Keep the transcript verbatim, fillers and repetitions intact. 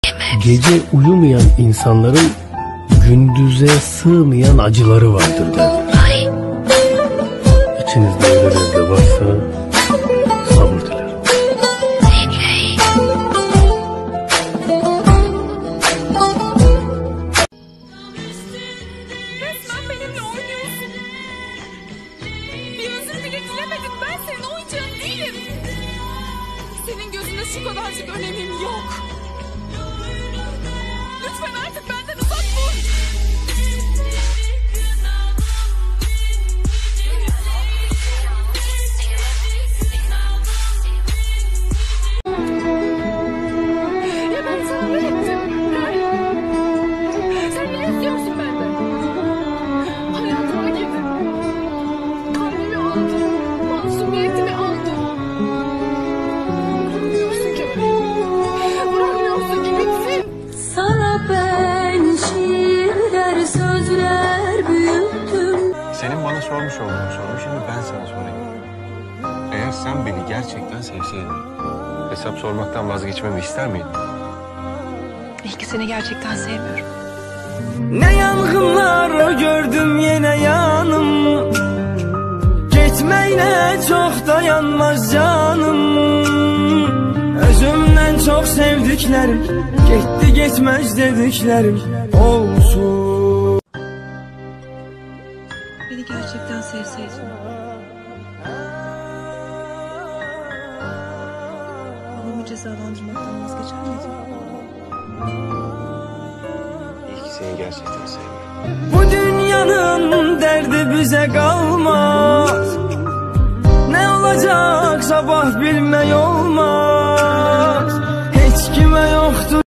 Gece uyumayan insanların gündüze sığmayan acıları vardır der. İçinizde öyleler de varsa sabır dilerim. Resmen benimle oynuyorsun. Bir özür bile dilemedin. Ben senin oyuncağın değilim. Senin gözünde şu kadarcık önemim yok. Lütfen artık benden uzak dur. Ya ben sana ne ettim? Sen ne istiyorsun benden? Hayatıma girdin. Kalbimi aldın. Masumiyetimi aldın. Bırakmıyorsun ki beni. Bırakmıyorsun ki bitsin. Sana ben şiirler, sözler büyüttüm. Senin bana sormuş olduğun soruyu şimdi ben sana sorayım. Eğer sen beni gerçekten sevseydin, hesap sormaktan vazgeçmemi ister miydin? İyi ki seni gerçekten sevmiyorum. Ne yangınlar gördüm yine yanım. Gitmeyle çok dayanmaz canım. Özümden çok sevdiklerim, gitti gitmez dediklerim olsun. Beni gerçekten sevseydin. Babamı cezalandırmaktan vazgeçer miydin? İyi ki seni gerçekten sevmiyorum. Bu dünyanın derdi bize kalmaz. Ne olacak sabah bilme yol.